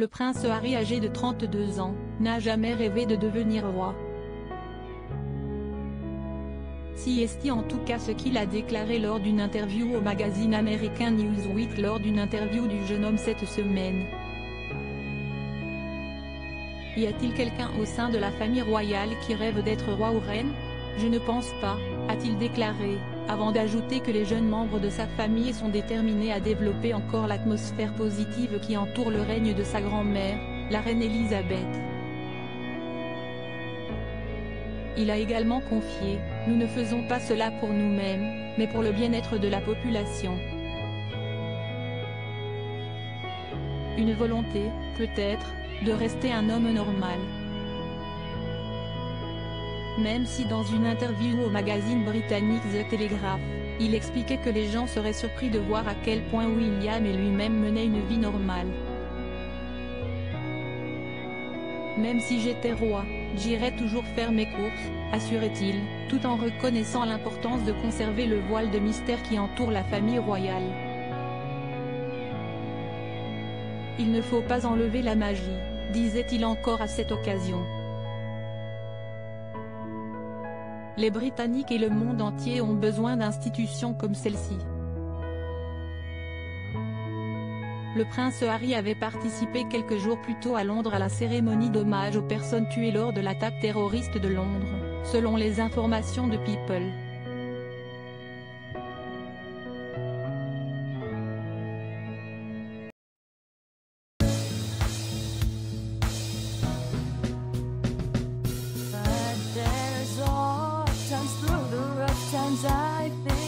Le prince Harry, âgé de 32 ans, n'a jamais rêvé de devenir roi. Si est en tout cas ce qu'il a déclaré lors d'une interview au magazine américain Newsweek lors d'une interview du jeune homme cette semaine. Y a-t-il quelqu'un au sein de la famille royale qui rêve d'être roi ou reine? Je ne pense pas, a-t-il déclaré, avant d'ajouter que les jeunes membres de sa famille sont déterminés à développer encore l'atmosphère positive qui entoure le règne de sa grand-mère, la reine Elisabeth. Il a également confié « Nous ne faisons pas cela pour nous-mêmes, mais pour le bien-être de la population. Une volonté, peut-être, de rester un homme normal. » Même si dans une interview au magazine britannique The Telegraph, il expliquait que les gens seraient surpris de voir à quel point William et lui-même menaient une vie normale. Même si j'étais roi, j'irais toujours faire mes courses, assurait-il, tout en reconnaissant l'importance de conserver le voile de mystère qui entoure la famille royale. Il ne faut pas enlever la magie, disait-il encore à cette occasion. Les Britanniques et le monde entier ont besoin d'institutions comme celle-ci. Le prince Harry avait participé quelques jours plus tôt à Londres à la cérémonie d'hommage aux personnes tuées lors de l'attaque terroriste de Londres, selon les informations de People. But there's all times through the rough times I've been